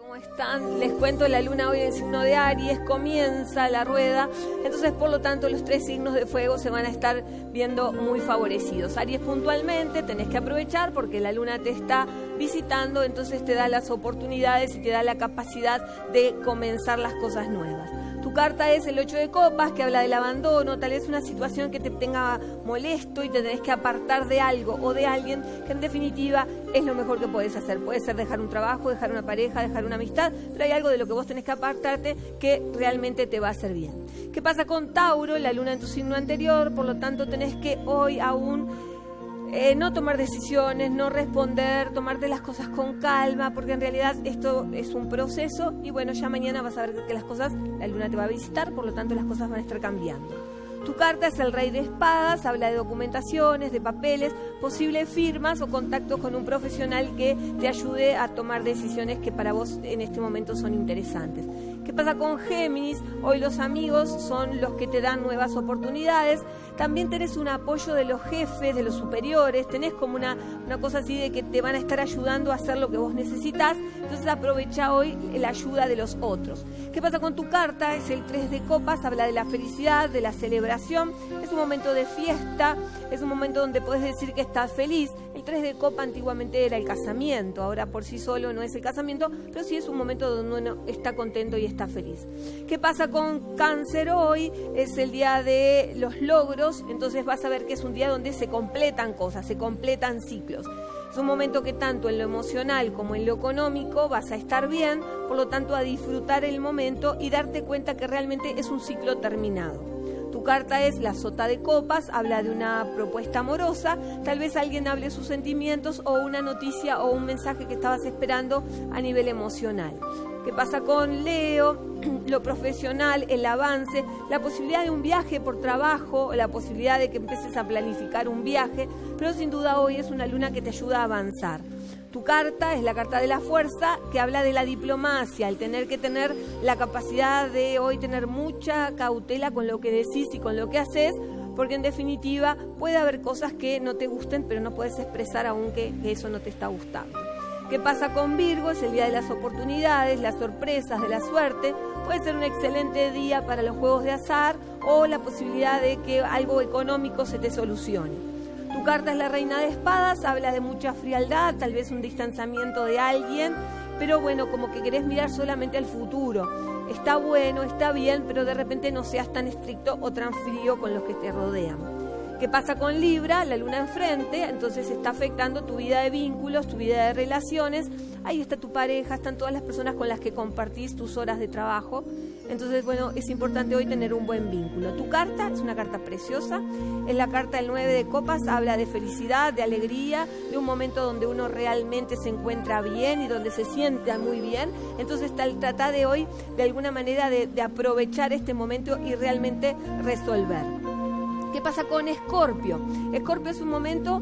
¿Cómo están? Les cuento, la luna hoy en el signo de Aries, comienza la rueda, entonces por lo tanto los 3 signos de fuego se van a estar viendo muy favorecidos. Aries, puntualmente tenés que aprovechar porque la luna te está visitando, entonces te da las oportunidades y te da la capacidad de comenzar las cosas nuevas. Tu carta es el 8 de copas, que habla del abandono, tal vez una situación que te tenga molesto y te tenés que apartar de algo o de alguien, que en definitiva es lo mejor que podés hacer. Puede ser dejar un trabajo, dejar una pareja, dejar una amistad, pero hay algo de lo que vos tenés que apartarte que realmente te va a hacer bien. ¿Qué pasa con Tauro? La luna en tu signo anterior, por lo tanto tenés que hoy aún no tomar decisiones, no responder, tomarte las cosas con calma, porque en realidad esto es un proceso y bueno, ya mañana vas a ver que las cosas, la luna te va a visitar, por lo tanto las cosas van a estar cambiando. Tu carta es el Rey de Espadas, habla de documentaciones, de papeles, posibles firmas o contactos con un profesional que te ayude a tomar decisiones que para vos en este momento son interesantes. ¿Qué pasa con Géminis? Hoy los amigos son los que te dan nuevas oportunidades. También tenés un apoyo de los jefes, de los superiores. Tenés como una cosa así de que te van a estar ayudando a hacer lo que vos necesitas. Entonces aprovecha hoy la ayuda de los otros. ¿Qué pasa con tu carta? Es el 3 de copas, habla de la felicidad, de la celebración. Es un momento de fiesta, es un momento donde podés decir que estás feliz. El 3 de copa antiguamente era el casamiento, ahora por sí solo no es el casamiento, pero sí es un momento donde uno está contento y está feliz. ¿Qué pasa con Cáncer hoy? Es el día de los logros, entonces vas a ver que es un día donde se completan cosas, se completan ciclos. Es un momento que tanto en lo emocional como en lo económico vas a estar bien, por lo tanto a disfrutar el momento y darte cuenta que realmente es un ciclo terminado. Tu carta es la Sota de Copas, habla de una propuesta amorosa, tal vez alguien hable sus sentimientos o una noticia o un mensaje que estabas esperando a nivel emocional. ¿Qué pasa con Leo? Lo profesional, el avance, la posibilidad de un viaje por trabajo, la posibilidad de que empieces a planificar un viaje, pero sin duda hoy es una luna que te ayuda a avanzar. Tu carta es la carta de la fuerza, que habla de la diplomacia, el tener que tener la capacidad de hoy tener mucha cautela con lo que decís y con lo que haces, porque en definitiva puede haber cosas que no te gusten, pero no puedes expresar aún que eso no te está gustando. ¿Qué pasa con Virgo? Es el día de las oportunidades, las sorpresas, de la suerte. Puede ser un excelente día para los juegos de azar o la posibilidad de que algo económico se te solucione. Tu carta es la Reina de Espadas, habla de mucha frialdad, tal vez un distanciamiento de alguien, pero bueno, como que querés mirar solamente al futuro. Está bueno, está bien, pero de repente no seas tan estricto o tan frío con los que te rodean. ¿Qué pasa con Libra? La luna enfrente, entonces está afectando tu vida de vínculos, tu vida de relaciones. Ahí está tu pareja, están todas las personas con las que compartís tus horas de trabajo. Entonces, bueno, es importante hoy tener un buen vínculo. Tu carta es una carta preciosa, es la carta del 9 de copas, habla de felicidad, de alegría, de un momento donde uno realmente se encuentra bien y donde se siente muy bien. Entonces, trata de hoy, de alguna manera, de aprovechar este momento y realmente resolver. ¿Qué pasa con Escorpio? Escorpio es un momento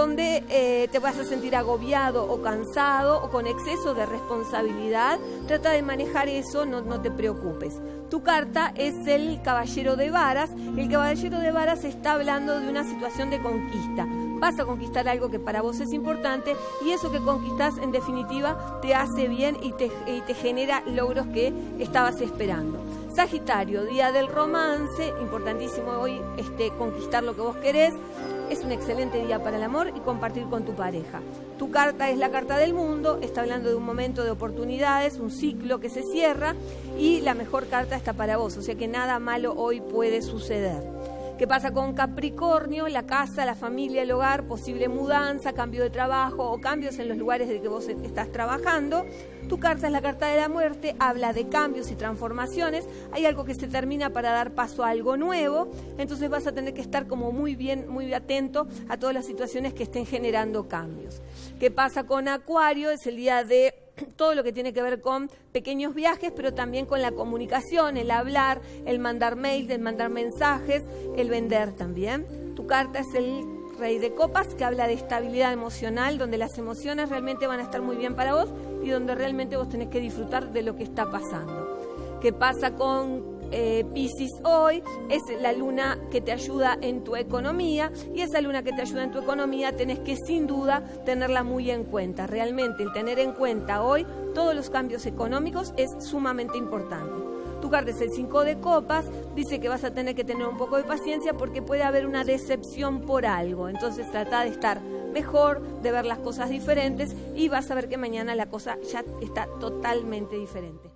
donde te vas a sentir agobiado o cansado o con exceso de responsabilidad. Trata de manejar eso, no te preocupes. Tu carta es el Caballero de Varas. El Caballero de Varas está hablando de una situación de conquista. Vas a conquistar algo que para vos es importante y eso que conquistás en definitiva te hace bien y te genera logros que estabas esperando. Sagitario, día del romance, importantísimo hoy conquistar lo que vos querés. Es un excelente día para el amor y compartir con tu pareja. Tu carta es la carta del mundo, está hablando de un momento de oportunidades, un ciclo que se cierra y la mejor carta está para vos, o sea que nada malo hoy puede suceder. ¿Qué pasa con Capricornio? La casa, la familia, el hogar, posible mudanza, cambio de trabajo o cambios en los lugares de que vos estás trabajando. Tu carta es la carta de la muerte, habla de cambios y transformaciones. Hay algo que se termina para dar paso a algo nuevo, entonces vas a tener que estar como muy bien, muy atento a todas las situaciones que estén generando cambios. ¿Qué pasa con Acuario? Es el día de todo lo que tiene que ver con pequeños viajes, pero también con la comunicación, el hablar, el mandar mails, el mandar mensajes, el vender también. Tu carta es el Rey de Copas, que habla de estabilidad emocional, donde las emociones realmente van a estar muy bien para vos y donde realmente vos tenés que disfrutar de lo que está pasando. ¿Qué pasa con Piscis hoy es la luna que te ayuda en tu economía, y esa luna que te ayuda en tu economía tenés que sin duda tenerla muy en cuenta. Realmente el tener en cuenta hoy todos los cambios económicos es sumamente importante. Tu carta es el 5 de copas, dice que vas a tener que tener un poco de paciencia porque puede haber una decepción por algo. Entonces trata de estar mejor, de ver las cosas diferentes, y vas a ver que mañana la cosa ya está totalmente diferente.